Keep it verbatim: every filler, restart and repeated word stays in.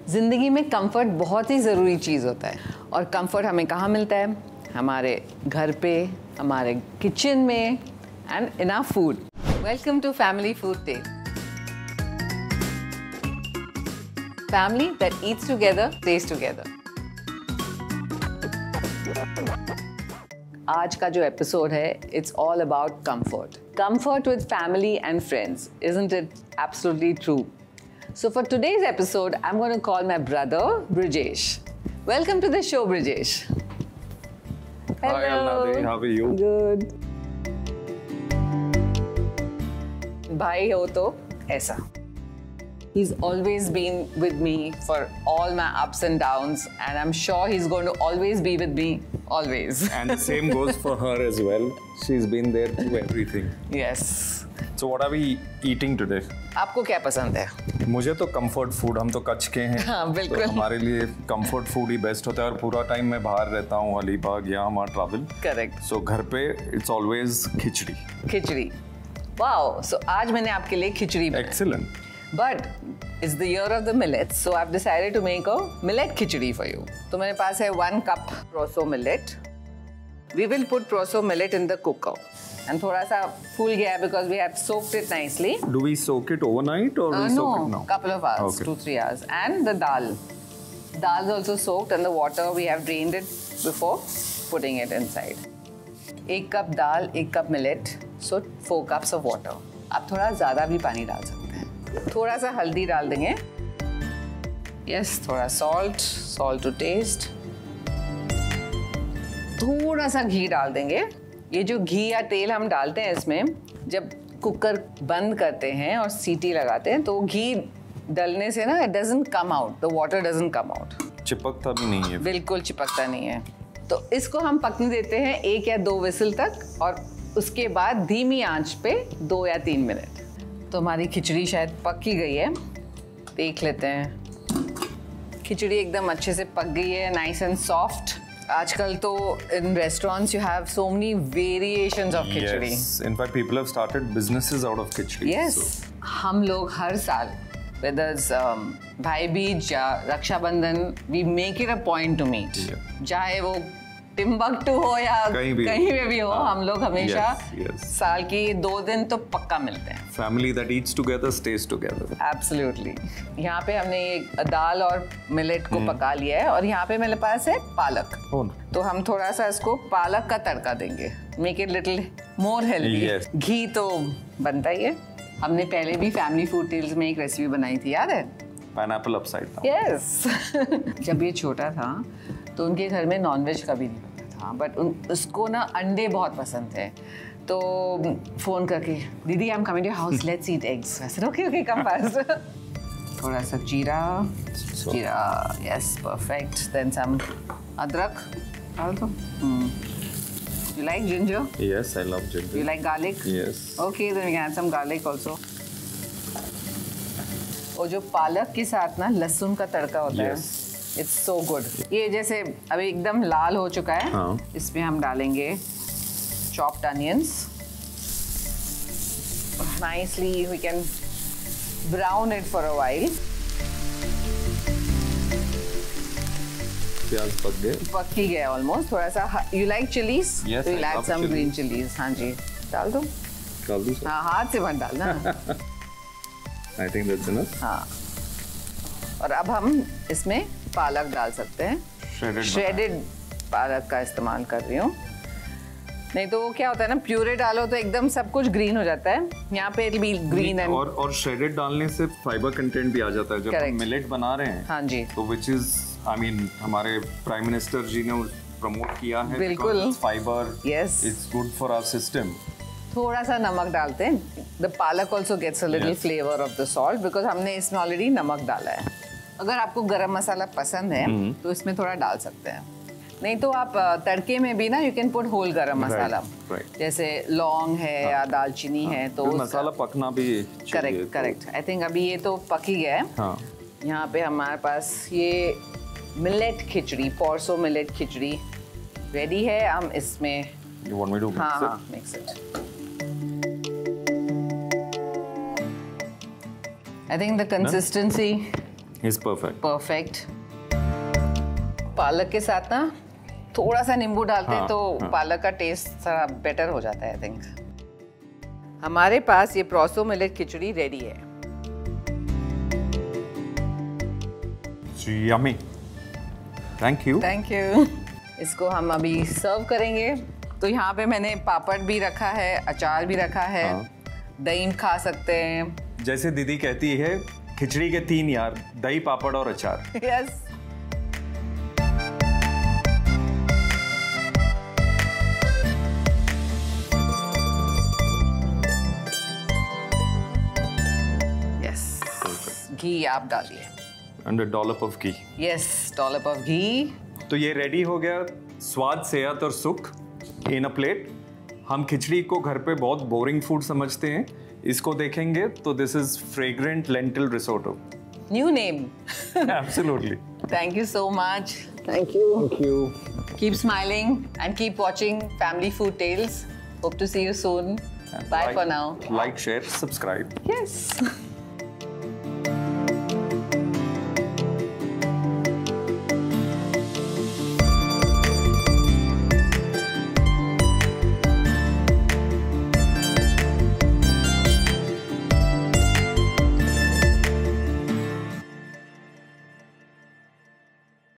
ज़िंदगी में कंफर्ट बहुत ही ज़रूरी चीज़ होता है और कंफर्ट हमें कहाँ मिलता है? हमारे घर पे, हमारे किचन में and in our food. Welcome to family food taste. Family that eats together, taste together. आज का जो एपिसोड है, it's all about comfort. Comfort with family and friends, isn't it absolutely true? So for today's episode, I'm going to call my brother, Brijesh. Welcome to the show, Brijesh. Hello. Hi, Alnade. How are you? Good. भाई हो तो ऐसा. He's always been with me for all my ups and downs, and I'm sure he's going to always be with me, always. And the same goes for her as well. She's been there through everything. Yes. So what are we eating today? आपको क्या पसंद है? मुझे तो comfort food, हम तो कच्छ के हैं. हाँ, बिल्कुल. तो हमारे लिए comfort food ही best होता है और पूरा टाइम मैं बाहर रहता हूँ, अलीबाग या हमारा travel. Correct. So घर पे it's always khichdi. Khichdi. Wow. So आज मैंने आपके लिए खिचड़ी बनाई. Excellent. But it's the year of the millets, so I've decided to make a millet khichdi for you. तो मेरे पास है one cup Proso millet. We will put Proso millet in the cooker. And थोड़ा सा फूल गया है because we have soaked it nicely. Do we soak it overnight or uh, we no, soak it now? Couple of hours, okay. two three hours. And the dal. Dal is also soaked, and the water we have drained it before putting it inside. एक cup दाल, एक cup millet, so four cups of water. आप थोड़ा ज़्यादा भी पानी डाल सकते हैं. थोड़ा सा हल्दी डाल देंगे. यस, थोड़ा सॉल्ट, सॉल्ट टू टेस्ट. थोड़ा सा घी डाल देंगे. ये जो घी या तेल हम डालते हैं इसमें, जब कुकर बंद करते हैं और सीटी लगाते हैं तो घी डलने से ना, it doesn't come out, the water doesn't come out. चिपकता भी नहीं है. बिल्कुल चिपकता नहीं है. तो इसको हम पकने देते हैं एक या दो विसल तक, और उसके बाद धीमी आंच पे दो या तीन मिनट. तो हमारी खिचड़ी शायद पक ही गई है. देख लेते हैं. खिचड़ी एकदम अच्छे से पक गई है, नाइस एंड सॉफ्ट. आजकल तो in restaurants you have so many variations of khichdi. Yes. In fact, people have started businesses out of khichdi. Yes. So. हम लोग हर साल, whether it's um, भाई बीज या Rakshabandhan, we make it a point to meet. Yeah. चाहे वो टिम्बकटू हो या कहीं भी कहीं पे भी हो, हम लोग हमेशा yes, yes. साल की दो दिन तो पक्का मिलते हैं. Family that eats together stays together. Absolutely. यहाँ पे हमने ये दाल और मिलेट को hmm. पका लिया है, और यहाँ पे मेरे पास है पालक. oh. तो हम थोड़ा सा इसको पालक का तड़का देंगे. Make it little more healthy. yes. घी तो बनता ही है. हमने पहले भी फैमिली फूड टेल्स में एक रेसिपी बनाई थी, याद है? Pineapple upside down. Yes. जब ये छोटा था तो उनके घर में नॉनवेज कभी नहीं बनता था, बट उन उसको ना अंडे बहुत पसंद थे. तो फ़ोन करके, दीदी I am coming to your house, let's eat eggs. I said okay okay come fast. थोड़ा सा जीरा, जीरा, yes, perfect. Then some अदरक डाल दो. You like ginger? Yes, I love ginger. You like garlic? Yes. Okay, then we can add some garlic also. और जो पालक के साथ ना लहसुन का तड़का होता yes. है, इट्स सो गुड. ये जैसे अभी एकदम लाल हो चुका है. हाँ. इसमें हम डालेंगे chopped onions. Nicely we can brown it for a while. प्याज पक गए, पक ही गया ऑलमोस्ट. थोड़ा सा you like chillies? Yes, you like some green chillies. हाँ जी, डाल दो. डाल दो. हाँ, हाथ से मत डालना. I think that's enough. हाँ. और अब हम इसमें पालक डाल सकते हैं. Shredded, Shredded पालक का इस्तेमाल कर रही हूँ. नहीं तो क्या होता है ना, प्यूरे डालो तो एकदम सब कुछ ग्रीन हो जाता है. यहाँ पे it'll be green and और और shredded डालने से फाइबर कंटेंट भी आ जाता है. जब हम मिलेट बना रहे हैं, हाँ जी, तो which is I mean हमारे प्राइम मिनिस्टर जी ने प्रमोट किया है. बिल्कुल. Fibre. Yes. It's good for our system. थोड़ा सा नमक डालते हैं. The पालक also gets a little yes. flavor of the salt because हमने इसमें ऑलरेडी नमक डाला है. अगर आपको गरम मसाला पसंद है mm-hmm. तो इसमें थोड़ा डाल सकते हैं. नहीं तो आप तड़के में भी ना, यू कैन पुट होल गरम मसाला. right, right. जैसे लौंग है हाँ. या दालचीनी हाँ. है, तो मसाला पकना भी करेक्ट करेक्ट. आई थिंक अभी ये तो पक ही गया है. हाँ. यहाँ पे हमारे पास ये millet khichdi, proso millet khichdi ready है. हम इसमें You want me to mix हाँ, it? हाँ, mix it. I think the consistency is perfect perfect. पालक के साथ ना थोड़ा सा नींबू डालते हैं हाँ, तो हाँ. पालक का टेस्ट थोड़ा बेटर हो जाता है आई थिंक। हमारे पास ये प्रोसो मिलेट खिचड़ी रेडी है। Yummy, thank you. Thank you. इसको हम अभी सर्व करेंगे। तो यहाँ पे मैंने पापड़ भी रखा है, अचार भी रखा है, हाँ. दही खा सकते हैं। जैसे दीदी कहती है खिचड़ी के तीन यार, दही पापड़ और अचार। यस। यस, घी आप डालिए। And a dollop of ghee. Yes, dollop of ghee. तो ये रेडी हो गया, स्वाद, सेहत और सुख इन अ प्लेट। हम खिचड़ी को घर पे बहुत बोरिंग फूड समझते हैं, इसको देखेंगे तो this is fragrant lentil risotto. New name. Absolutely. Thank you so much. Thank you. Thank you. Keep smiling and keep watching Family Food Tales. Hope to see you soon. Bye for now. Like, share, subscribe. Yes.